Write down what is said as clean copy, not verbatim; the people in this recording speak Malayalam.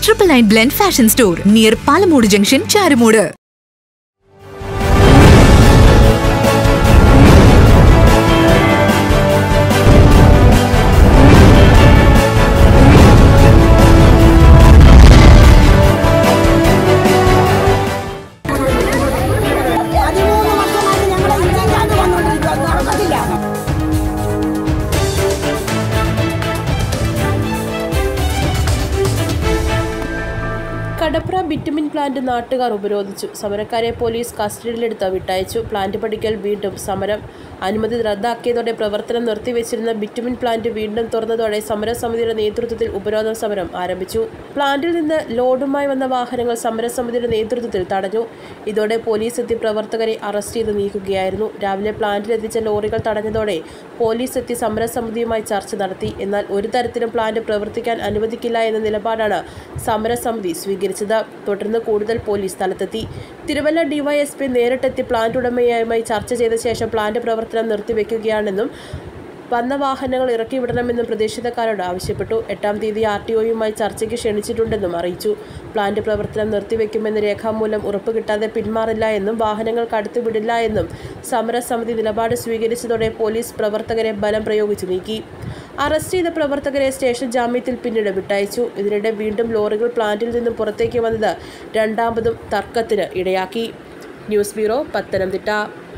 999 Blend Fashion Store near Palamodu Junction, Charamodu. Kadapra bitumen plant നാട്ടുകാർ ഉപരോധിച്ചു. സമരക്കാരെ പോലീസ് കസ്റ്റഡിയിലെടുത്ത് വിട്ടയച്ചു. പ്ലാന്റ് പഠിക്കൽ വീണ്ടും സമരം. അനുമതി റദ്ദാക്കിയതോടെ പ്രവർത്തനം നിർത്തിവെച്ചിരുന്ന ബിറ്റുമിൻ പ്ലാന്റ് വീണ്ടും തുറന്നതോടെ സമരസമിതിയുടെ നേതൃത്വത്തിൽ ഉപരോധ സമരം ആരംഭിച്ചു. പ്ലാന്റിൽ നിന്ന് ലോഡുമായി വന്ന വാഹനങ്ങൾ സമരസമിതിയുടെ നേതൃത്വത്തിൽ തടഞ്ഞു. ഇതോടെ പോലീസ് എത്തി പ്രവർത്തകരെ അറസ്റ്റ് ചെയ്ത് നീക്കുകയായിരുന്നു. രാവിലെ പ്ലാന്റിലെത്തിച്ച ലോറികൾ തടഞ്ഞതോടെ പോലീസ് എത്തി സമരസമിതിയുമായി ചർച്ച നടത്തി. എന്നാൽ ഒരു തരത്തിലും പ്ലാന്റ് പ്രവർത്തിക്കാൻ അനുവദിക്കില്ല എന്ന നിലപാടാണ് സമരസമിതി സ്വീകരിച്ചത്. തുടർന്ന് കൂടുതൽ പോലീസ് സ്ഥലത്തെത്തി. തിരുവല്ല ഡിവൈഎസ്പി നേരിട്ടെത്തി പ്ലാന്റ് ഉടമയുമായി ചർച്ച ചെയ്ത ശേഷം പ്ലാന്റ് പ്രവർത്തനം നിർത്തിവെക്കുകയാണെന്നും വന്ന വാഹനങ്ങൾ ഇറക്കിവിടണമെന്നും പ്രതിഷേധക്കാരോട് ആവശ്യപ്പെട്ടു. 8-ാം തീയതി RTOയുമായി ചർച്ചയ്ക്ക് ക്ഷണിച്ചിട്ടുണ്ടെന്നും അറിയിച്ചു. പ്ലാന്റ് പ്രവർത്തനം നിർത്തിവെക്കുമെന്ന് രേഖാമൂലം ഉറപ്പ് കിട്ടാതെ പിന്മാറില്ല എന്നും വാഹനങ്ങൾ കടത്തിവിടില്ല എന്നും സമരസമിതി നിലപാട് സ്വീകരിച്ചതോടെ പോലീസ് പ്രവർത്തകരെ ബലം പ്രയോഗിച്ചു നീക്കി. അറസ്റ്റ് ചെയ്ത പ്രവർത്തകരെ സ്റ്റേഷൻ ജാമ്യത്തിൽ പിന്നീട് വിട്ടയച്ചു. ഇതിനിടെ വീണ്ടും ലോറികൾ പ്ലാന്റിൽ നിന്നും പുറത്തേക്ക് വന്നത് രണ്ടാമതും തർക്കത്തിന് ഇടയാക്കി. News bureau, Pathanamthitta.